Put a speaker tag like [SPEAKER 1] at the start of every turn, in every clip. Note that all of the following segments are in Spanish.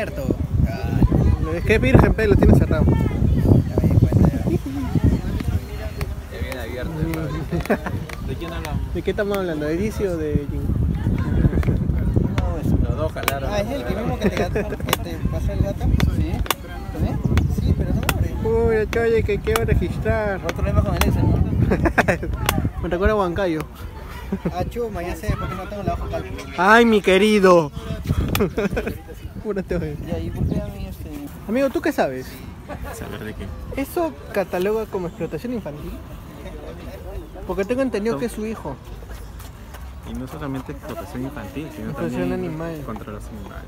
[SPEAKER 1] abierto.
[SPEAKER 2] Es que es virgen, pero lo tiene cerrado.
[SPEAKER 1] Ya me di cuenta ya.
[SPEAKER 3] Ya viene abierto. ¿De quién hablamos?
[SPEAKER 2] ¿De qué estamos hablando? ¿De Dizzy o de Jin?
[SPEAKER 3] Los dos jalaron.
[SPEAKER 1] Ah, ¿es el que mismo que te pasó el gato? Sí. ¿También? Sí, pero no abre.
[SPEAKER 2] Uy, oye, que quiero registrar.
[SPEAKER 1] Otro problema con el Excel, ¿no?
[SPEAKER 2] Me recuerda a Huancayo.
[SPEAKER 1] Ah, chuma, ya sé, porque no tengo la hoja cálculo.
[SPEAKER 2] ¡Ay, mi querido! Púrate, oye.
[SPEAKER 1] Ya, ¿y por qué a mí
[SPEAKER 2] Amigo, ¿tú qué sabes?
[SPEAKER 3] ¿Saber de qué?
[SPEAKER 2] ¿Eso cataloga como explotación infantil? Porque tengo entendido que es su hijo.
[SPEAKER 3] Y no solamente explotación infantil, sino
[SPEAKER 2] Explotación
[SPEAKER 3] también
[SPEAKER 2] animal.
[SPEAKER 3] contra los animales.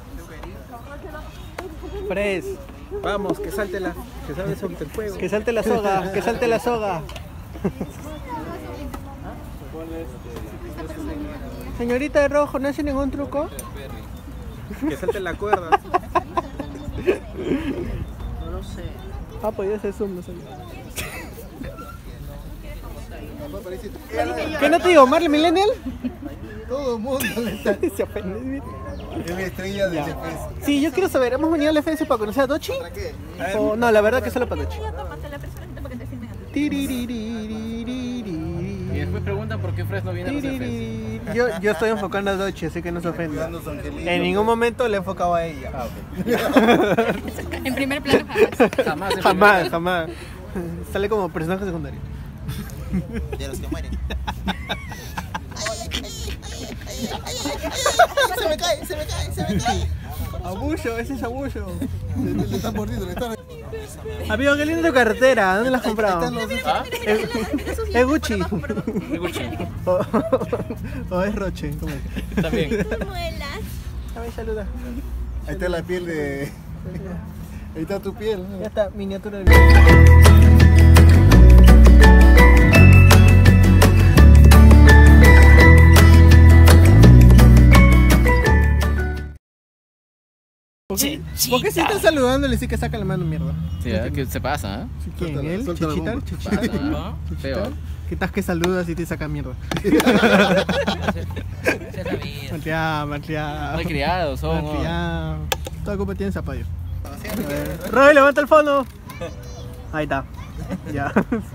[SPEAKER 2] Pres,
[SPEAKER 3] Vamos, que salte el fuego.
[SPEAKER 2] que salte la soga, que salte la soga. Señorita de rojo, ¿no hace ningún truco?
[SPEAKER 3] Que salte la cuerda.
[SPEAKER 1] No lo sé.
[SPEAKER 2] Ah, podía hacer zoom, no sabía. ¿Qué no te digo, Marley Millennial?
[SPEAKER 4] Todo el mundo le está.
[SPEAKER 2] Se ofende.
[SPEAKER 4] Es mi estrella del FS.
[SPEAKER 2] Sí, yo quiero saber, ¿hemos venido al FS para conocer a Dochi?
[SPEAKER 4] ¿Para qué?
[SPEAKER 2] O no, la verdad que solo para Dochi.
[SPEAKER 3] Y después preguntan por qué Fresno viene a los FS.
[SPEAKER 2] Yo estoy enfocando a Dochi, así que no se ofenda.
[SPEAKER 4] Cuidando su angelito.
[SPEAKER 2] En ningún momento le he enfocado a ella.
[SPEAKER 3] Ah, ok.
[SPEAKER 5] En primer plano jamás.
[SPEAKER 3] Jamás.
[SPEAKER 2] Jamás. Sale como personaje secundario.
[SPEAKER 4] De los que mueren. Se me cae.
[SPEAKER 2] Abullo, ese es abullo.
[SPEAKER 4] Le están mordiendo, le están.
[SPEAKER 2] Amigo, qué linda tu cartera, ¿dónde la has comprado?
[SPEAKER 3] ¿Ah?
[SPEAKER 2] ¿Es Gucci?
[SPEAKER 3] Es Gucci.
[SPEAKER 2] O es Roche, ¿cómo es?
[SPEAKER 3] También.
[SPEAKER 2] A ver, saluda.
[SPEAKER 4] Ahí está la piel de. Ahí está tu piel. ¿no?
[SPEAKER 2] Ya está, miniatura del ¿Por qué si están saludando le dice que saca la mano mierda?
[SPEAKER 3] Sí, ¿qué se pasa? ¿Eh?
[SPEAKER 2] ¿Quién?
[SPEAKER 4] Suéltala,
[SPEAKER 2] ¿Él?
[SPEAKER 4] suelta la
[SPEAKER 2] ¿Chichita?
[SPEAKER 4] bomba.
[SPEAKER 2] ¿Chichita?
[SPEAKER 3] ¿No? Feo.
[SPEAKER 2] ¿Qué tal que saludas y te saca mierda? Malteado, malteado.
[SPEAKER 3] Malcriados son. ¿No?
[SPEAKER 2] Malteado. Toda culpa tiene Zapallo. Roy, levanta el fondo. Ahí está. Ya.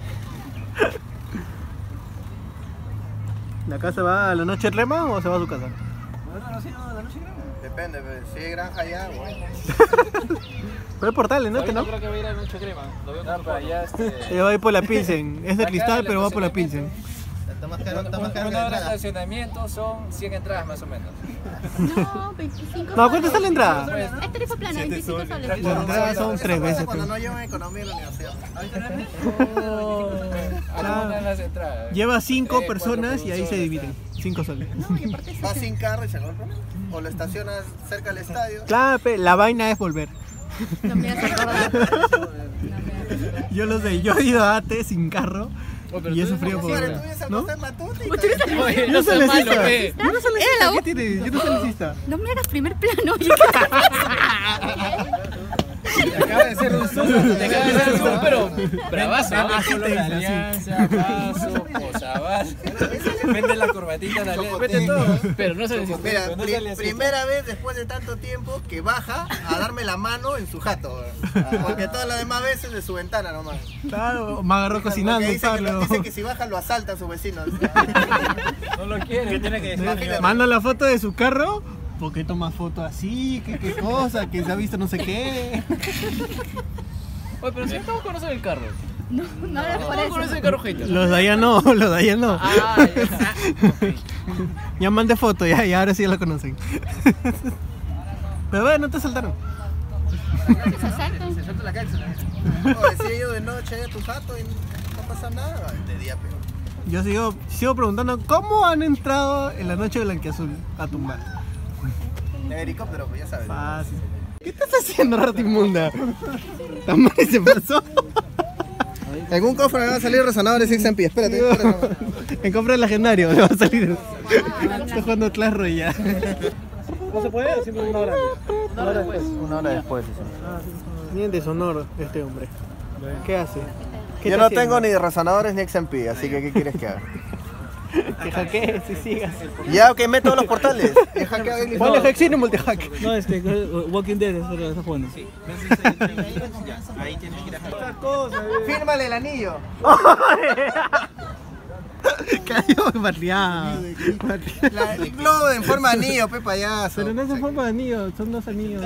[SPEAKER 2] ¿La casa va a la noche rema o se va a su casa?
[SPEAKER 4] Depende, si hay granja allá, bueno.
[SPEAKER 2] Pero es portales, ¿no? ¿Que no?
[SPEAKER 3] Creo que va a ir a Noche Crema. Lo veo para allá.
[SPEAKER 2] Ella va a ir por la Pilsen. Es de cristal, pero va por la Pilsen.
[SPEAKER 4] Está más caro que la
[SPEAKER 3] Una hora de
[SPEAKER 4] entrada.
[SPEAKER 3] estacionamiento son 100 entradas más o menos.
[SPEAKER 5] No, 25.
[SPEAKER 2] No, ¿cuánto está la entrada?
[SPEAKER 5] Es tarifa plana, 25 soles.
[SPEAKER 2] La entrada son 3 veces.
[SPEAKER 4] Cuando no llevan economía en la universidad.
[SPEAKER 3] Algunas las entradas.
[SPEAKER 2] Lleva 5 personas y ahí se dividen. 5 soles.
[SPEAKER 5] No, y aparte
[SPEAKER 4] Vas sin carro y se compra. O lo estacionas cerca del estadio.
[SPEAKER 2] Claro, la vaina es volver.
[SPEAKER 5] no me hace acordar.
[SPEAKER 2] Yo lo sé, yo he ido a AT sin carro y he sufrido por
[SPEAKER 4] Madre, tú
[SPEAKER 2] volver.
[SPEAKER 4] vienes a
[SPEAKER 2] ¿No?
[SPEAKER 4] acostar Matute y
[SPEAKER 3] Oye,
[SPEAKER 2] Yo
[SPEAKER 3] no
[SPEAKER 2] no soy
[SPEAKER 3] seas malo,
[SPEAKER 2] lesista.
[SPEAKER 3] ¿qué?
[SPEAKER 2] Yo no soy
[SPEAKER 5] Era
[SPEAKER 2] lesista.
[SPEAKER 5] la
[SPEAKER 2] ¿Qué tiene? Yo no soy lesista.
[SPEAKER 5] No me hagas primer plano.
[SPEAKER 3] Acaba de ser un zoom. Te acaba de ser un zoom, pero bravazo.
[SPEAKER 2] Así te dice, así.
[SPEAKER 3] Alianza, Paso, Posabas. Vende la corbatita, la alianza. Vende todo. Pero no se necesita.
[SPEAKER 4] Mira,
[SPEAKER 3] no se necesita.
[SPEAKER 4] primera vez después de tanto tiempo que baja a darme la mano en su jato. Porque todas las demás veces de su ventana nomás.
[SPEAKER 2] Claro, me agarró cocinando,
[SPEAKER 4] Porque
[SPEAKER 2] Pablo.
[SPEAKER 4] dice que si baja lo asalta a sus vecinos.
[SPEAKER 3] No lo quiere. Tiene que decir.
[SPEAKER 2] Manda la foto de su carro. ¿Por qué toma foto así? ¿Qué cosa? Que se ha visto no sé qué.
[SPEAKER 3] Oye, pero si todos conocen el carro.
[SPEAKER 5] No, no era por
[SPEAKER 3] Todos conocen
[SPEAKER 5] eso.
[SPEAKER 3] el carro hater.
[SPEAKER 2] Los de allá no, los de allá no.
[SPEAKER 3] Ah, ya.
[SPEAKER 2] Ya mandé foto, ya ahora sí ya la conocen. Pero bueno, no te saltaron.
[SPEAKER 5] Se asaltan.
[SPEAKER 4] Se suelta la calle. O decía yo de noche a tu jato y no pasa nada. De día peor.
[SPEAKER 2] Yo sigo preguntando cómo han entrado en la noche de Blanquiazul a tumbar.
[SPEAKER 4] En helicóptero, pues ya sabes.
[SPEAKER 2] Fácil. ¿Qué estás haciendo, rata inmunda? ¿También se pasó?
[SPEAKER 4] En un cofre me van a salir resonadores XMP. Espérate.
[SPEAKER 2] En compra legendario le va a salir. Está jugando Clash Royale. ¿No se puede? Siempre una hora.
[SPEAKER 4] Una hora después.
[SPEAKER 2] Bien deshonor este hombre. ¿Qué hace? ¿Qué
[SPEAKER 4] Yo
[SPEAKER 2] está
[SPEAKER 4] no tengo
[SPEAKER 2] haciendo?
[SPEAKER 4] ni resonadores ni XMP, así que ¿qué quieres que haga?
[SPEAKER 2] Que hackees y sigas.
[SPEAKER 4] Ya, ok, meto los portales.
[SPEAKER 2] Ponle Hexin y multihack.
[SPEAKER 6] No, Walking Dead está jugando. Sí.
[SPEAKER 4] Fírmale el anillo.
[SPEAKER 2] Cayó patriado.
[SPEAKER 4] El globo en forma de anillo, pe payaso.
[SPEAKER 2] Pero no es en forma de anillo, son dos anillos.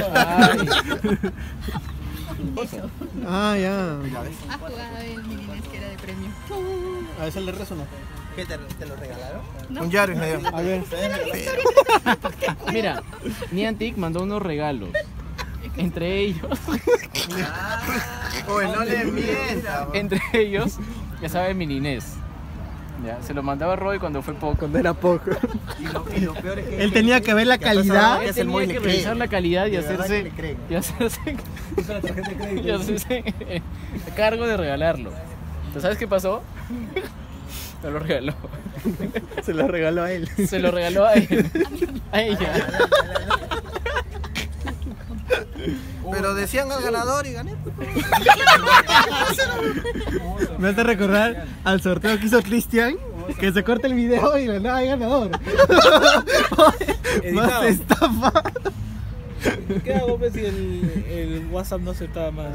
[SPEAKER 2] Ah, ya.
[SPEAKER 5] ¿Has jugado el Mininés que era de premio?
[SPEAKER 2] A ver, le rezo, ¿no?
[SPEAKER 4] ¿Qué te lo regalaron?
[SPEAKER 5] No.
[SPEAKER 4] Un Yaris me dio.
[SPEAKER 2] A ver.
[SPEAKER 6] Mira, Niantic mandó unos regalos. Entre ellos,
[SPEAKER 4] Oye, no le mientas.
[SPEAKER 6] entre ellos, ya sabe, Mininés. Ya, se lo mandaba a Roy cuando fue poco.
[SPEAKER 2] Cuando era poco.
[SPEAKER 4] Y lo peor es que
[SPEAKER 2] Él tenía que ver la calidad.
[SPEAKER 4] que
[SPEAKER 6] Él
[SPEAKER 4] es el
[SPEAKER 6] tenía
[SPEAKER 4] móvil
[SPEAKER 6] que
[SPEAKER 4] le
[SPEAKER 6] revisar
[SPEAKER 4] cree.
[SPEAKER 6] la calidad y
[SPEAKER 4] De verdad que
[SPEAKER 6] hacerse
[SPEAKER 4] le creen.
[SPEAKER 6] y hacerse cargo de regalarlo. ¿Tú sabes qué pasó? No lo regaló.
[SPEAKER 2] Se lo regaló a él.
[SPEAKER 6] Se lo regaló a él. A ella.
[SPEAKER 4] Pero decían al ganador y gané.
[SPEAKER 2] Me hace recordar al sorteo que hizo Cristian, que se corta el video y nada hay ganador. Más estafa.
[SPEAKER 6] ¿Qué hago pues, si el WhatsApp no aceptaba más?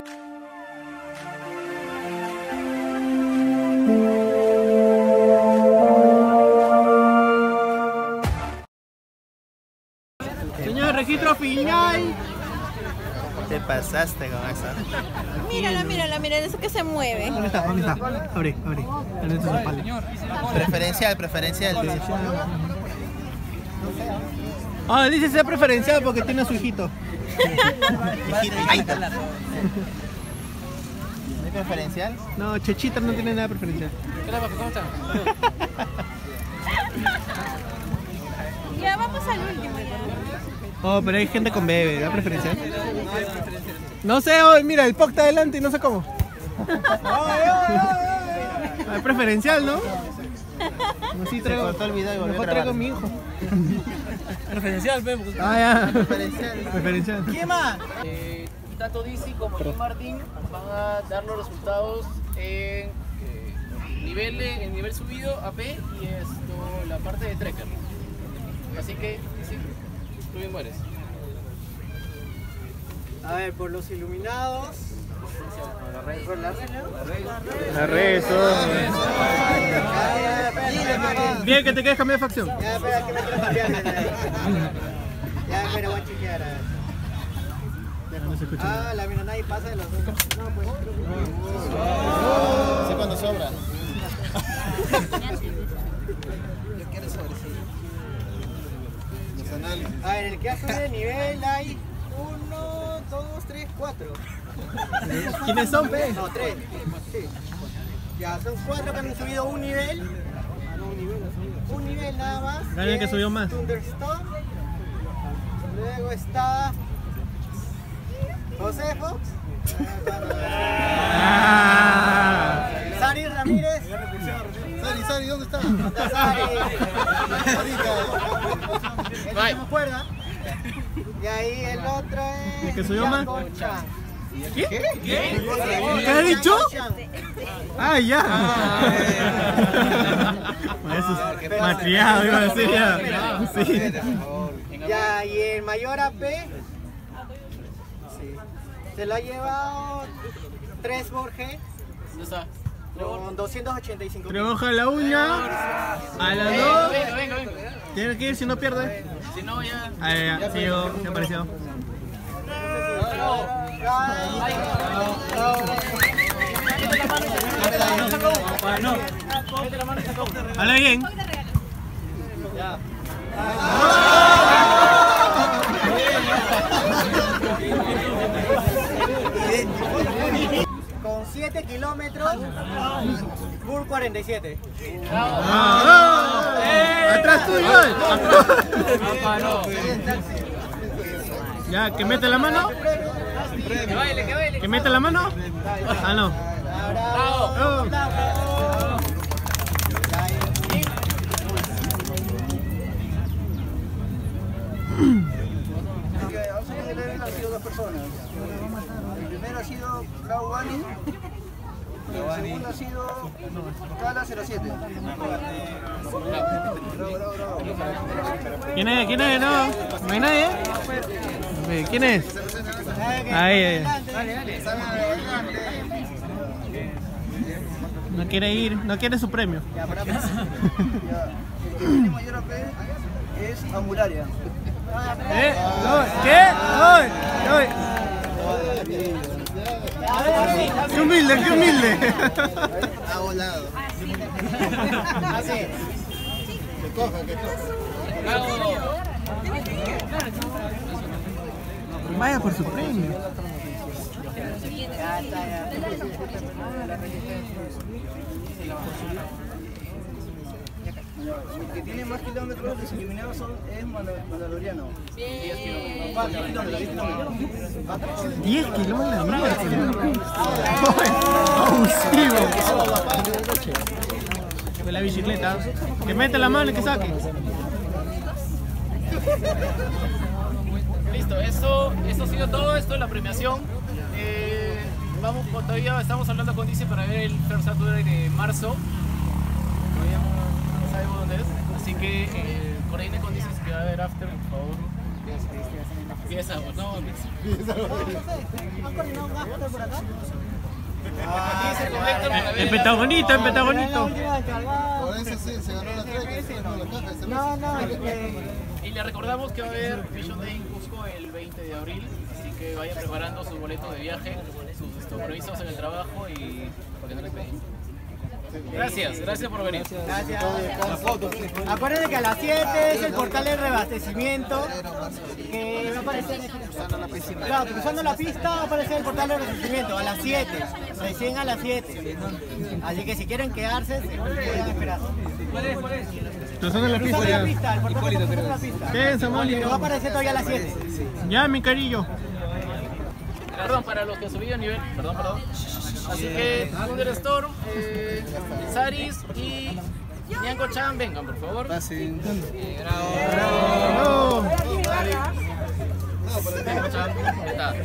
[SPEAKER 2] Señor, registro final.
[SPEAKER 4] Te pasaste con eso.
[SPEAKER 7] Mírala, mírala, mira eso que se mueve.
[SPEAKER 2] ¿Dónde está? ¿Dónde está? Abre, abre. Dale tu espalda.
[SPEAKER 4] Preferencial.
[SPEAKER 2] Ah, dice sea preferencial porque tiene a su hijito.
[SPEAKER 4] ¿No hay preferencial?
[SPEAKER 2] No, Chechita no tiene nada preferencial.
[SPEAKER 6] Hola, papi, ¿cómo están?
[SPEAKER 7] Ya vamos al último ya.
[SPEAKER 2] Oh, pero hay gente con bebé, ¿da preferencial? No sé, oh, mira, el POC está adelante y no sé cómo. Hay preferencial, ¿no? Así traigo,
[SPEAKER 4] cortó el video y volvió a
[SPEAKER 2] mejor
[SPEAKER 4] grabar.
[SPEAKER 2] traigo a mi hijo.
[SPEAKER 6] Preferencial, vemos.
[SPEAKER 2] Ah, ya. Preferencial.
[SPEAKER 4] ¿Qué más?
[SPEAKER 6] Tanto Dizzy como Jim Martin van a dar los resultados en nivel subido, AP y la parte de Trekker. Así que, sí, tú bien mueres.
[SPEAKER 1] A ver, por los iluminados. Por la red, ¿no?
[SPEAKER 2] La rezo. Bien, que te quedes cambiar de facción.
[SPEAKER 1] Ya, espera, que me quiero cambiar. Ya, espera, voy a chequear. A ver.
[SPEAKER 2] No se escucha.
[SPEAKER 1] Ah, la mira, nadie pasa de los dos. No, pues creo que
[SPEAKER 4] Sé cuando sobra.
[SPEAKER 1] A ver, el que ha subido de nivel hay 1, 2, 3, 4.
[SPEAKER 2] ¿Quiénes son, pe?
[SPEAKER 1] No, 3. Sí. Ya, son 4 que han subido un nivel. Ah, no, un nivel, ha subido. Un nivel nada más.
[SPEAKER 2] Nadie que subió más.
[SPEAKER 1] Thunderstone. Luego está José Fox.
[SPEAKER 2] Ah.
[SPEAKER 1] Sari Ramírez.
[SPEAKER 4] Sari, ¿dónde está?
[SPEAKER 1] Sari. El que me acuerda. Y ahí el otro es.
[SPEAKER 2] ¿El que subió más?
[SPEAKER 1] Yanko Chan.
[SPEAKER 2] ¿Qué has dicho? Ah, ya. Eso es matriado, iba a decir ya. Sí.
[SPEAKER 1] Ya, y el mayor AP sí, se lo ha llevado 3 Borges
[SPEAKER 6] ¿Dónde está?
[SPEAKER 1] con 285.
[SPEAKER 2] Trabaja la uña. A las 2.
[SPEAKER 6] Venga.
[SPEAKER 2] Tiene que ir si no pierde.
[SPEAKER 6] Si no, ya.
[SPEAKER 2] Ah, ya, sí, ya apareció. Habla bien.
[SPEAKER 1] Con 7 kilómetros, Bull 47.
[SPEAKER 2] Atrás tuyo. Ya, que mete la mano.
[SPEAKER 6] Que baile.
[SPEAKER 2] Que mete la mano. Ah, no. Oh.
[SPEAKER 1] Han sido 2 personas. El primero ha sido Kao Wani segundo ha sido Cala 07.
[SPEAKER 2] ¿Quién es? ¿Quién es? No, no hay nadie. ¿Quién es? Ahí. No quiere ir, no quiere su premio.
[SPEAKER 1] Ya, para el que tiene mayor AP es Ambularia.
[SPEAKER 2] ¿Qué? ¡Ay! ¡Qué humilde, qué humilde!
[SPEAKER 4] Ha volado.
[SPEAKER 1] Así.
[SPEAKER 4] Que coja.
[SPEAKER 2] Vaya por su premio.
[SPEAKER 1] Ya está, ya. El que tiene más kilómetros eliminados es Mandaloriano. 10 kilómetros.
[SPEAKER 2] 10 kilómetros, abusivo. De la bicicleta. Que mete la mano y que saque.
[SPEAKER 6] Listo, eso ha sido todo. Esto es la premiación. Todavía estamos hablando con Dice para ver el First Saturday de marzo. Todavía no sabemos dónde es. Así que coordinen con Dice que va a haber after, por favor. Empieza, no,
[SPEAKER 1] ¿Han coordinado un after por acá?
[SPEAKER 2] El pentagonito, el pentagonito.
[SPEAKER 4] Por eso sí, se ganó la track, se ganó la caja.
[SPEAKER 1] No,
[SPEAKER 6] y le recordamos que va a haber Vision Day en Cusco el 20 de abril, así que vayan preparando su boleto de viaje, sus compromisos en el trabajo y para que no les peguen. Gracias por venir.
[SPEAKER 1] Gracias. Acuérdense que a las 7 es el portal de reabastecimiento que va a aparecer. Claro, cruzando la pista va a aparecer el portal de reabastecimiento a las 7, recién a las 7. Así que si quieren quedarse, pueden esperar.
[SPEAKER 2] Cruzando la
[SPEAKER 1] Cruzando
[SPEAKER 2] pista
[SPEAKER 1] la pista, el portal
[SPEAKER 2] ya.
[SPEAKER 1] cruzando la pista.
[SPEAKER 2] Quédense, Molly.
[SPEAKER 1] Que va a aparecer todavía a las 7.
[SPEAKER 2] Ya, mi carillo.
[SPEAKER 6] Perdón, para los que han subido nivel, perdón. Así que Thunderstorm, Saris y Nianco Chan, vengan por favor.
[SPEAKER 2] Bravo.
[SPEAKER 6] Nianco Chan, ahí está.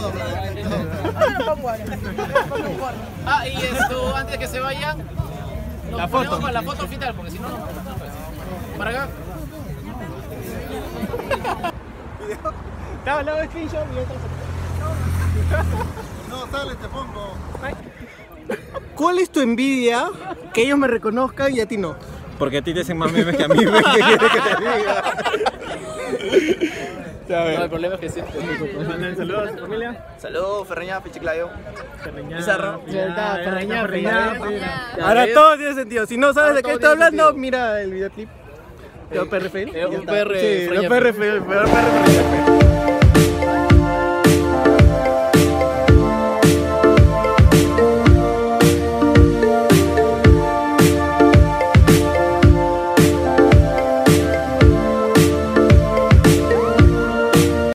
[SPEAKER 1] Todo.
[SPEAKER 6] Y esto, antes de que se vayan,
[SPEAKER 2] La foto.
[SPEAKER 6] ponemos la foto final, porque si no, no. Para acá.
[SPEAKER 2] Estaba al lado de screenshot y otra foto.
[SPEAKER 4] No, sale, te pongo.
[SPEAKER 2] ¿Cuál es tu envidia que ellos me reconozcan y a ti no?
[SPEAKER 3] Porque a ti te hacen más memes que a mí, ¿qué quieres que te diga?
[SPEAKER 6] No, el problema es que sí.
[SPEAKER 2] Saludos a tu familia.
[SPEAKER 1] Saludos, Ferreña, Pichiclayo.
[SPEAKER 2] Pizarro.
[SPEAKER 1] Ferreña.
[SPEAKER 2] Ahora todo tiene sentido. Si no sabes de qué estoy hablando, mira el videoclip. Yo PRF.
[SPEAKER 6] Un PR.
[SPEAKER 2] Sí, PRF.